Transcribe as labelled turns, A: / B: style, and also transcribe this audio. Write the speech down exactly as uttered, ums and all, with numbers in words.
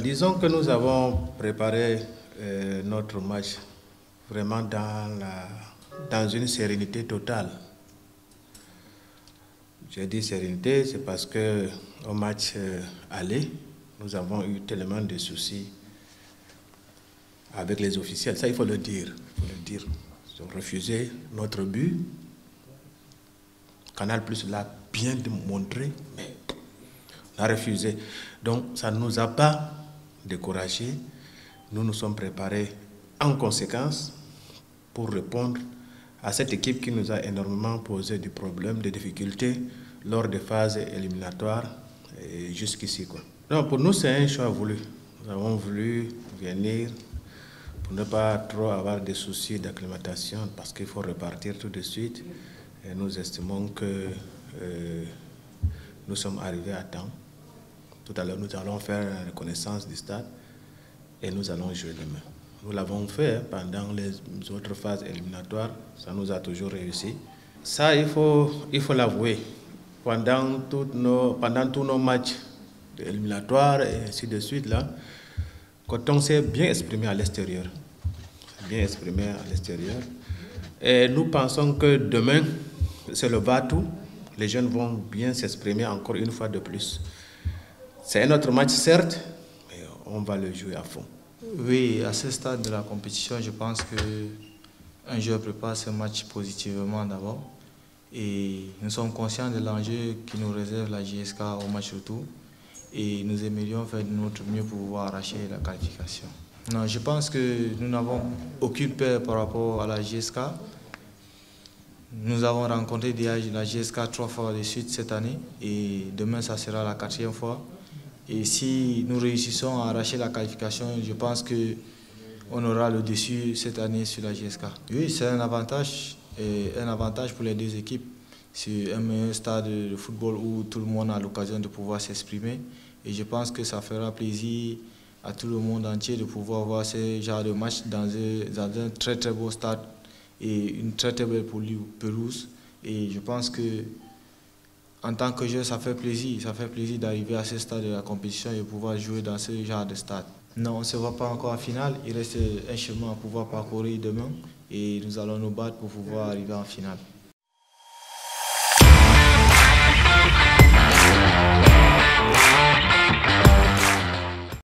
A: disons que nous avons préparé euh, notre match vraiment dans, la, dans une sérénité totale. J'ai dit sérénité, c'est parce qu'au match euh, aller, nous avons eu tellement de soucis avec les officiels. Ça, il faut le dire. Il faut le dire. Ils ont refusé notre but. Canal Plus l'a bien démontré, mais on a refusé. Donc, ça ne nous a pas découragés. Nous nous sommes préparés en conséquence pour répondre à cette équipe qui nous a énormément posé des problèmes, des difficultés lors des phases éliminatoires et jusqu'ici, quoi. Non, pour nous, c'est un choix voulu. Nous avons voulu venir pour ne pas trop avoir de soucis d'acclimatation parce qu'il faut repartir tout de suite. Et nous estimons que euh, nous sommes arrivés à temps. Tout à l'heure, nous allons faire la reconnaissance du stade et nous allons jouer demain. Nous l'avons fait pendant les autres phases éliminatoires, ça nous a toujours réussi. Ça, il faut il faut l'avouer. Pendant, toutes nos, pendant tous nos matchs éliminatoires et ainsi de suite, là, quand on s'est bien exprimé à l'extérieur, bien exprimé à l'extérieur, et nous pensons que demain, c'est le va-tout, les jeunes vont bien s'exprimer encore une fois de plus. C'est un autre match, certes, mais on va le jouer à fond.
B: Oui, à ce stade de la compétition, je pense qu'un joueur prépare ce match positivement d'abord. Et nous sommes conscients de l'enjeu qui nous réserve la J S K au match retour. Et nous aimerions faire de notre mieux pour pouvoir arracher la qualification. Non, je pense que nous n'avons aucune peur par rapport à la J S K. Nous avons rencontré déjà la J S K trois fois de suite cette année. Et demain, ça sera la quatrième fois. Et si nous réussissons à arracher la qualification, je pense qu'on aura le dessus cette année sur la J S K. Oui, c'est un avantage, et un avantage pour les deux équipes. C'est un meilleur stade de football où tout le monde a l'occasion de pouvoir s'exprimer. Et je pense que ça fera plaisir à tout le monde entier de pouvoir voir ce genre de match dans un, dans un très très beau stade et une très très belle pelouse. Et je pense que en tant que joueur, ça fait plaisir, ça fait plaisir d'arriver à ce stade de la compétition et de pouvoir jouer dans ce genre de stade. Non, on ne se voit pas encore en finale, il reste un chemin à pouvoir parcourir demain et nous allons nous battre pour pouvoir arriver en finale.